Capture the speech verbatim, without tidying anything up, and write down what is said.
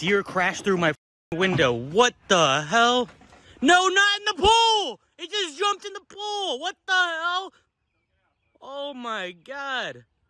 deer crashed through my window. What the hell? No, not in the pool! It just jumped in the pool! What the hell? Oh my God.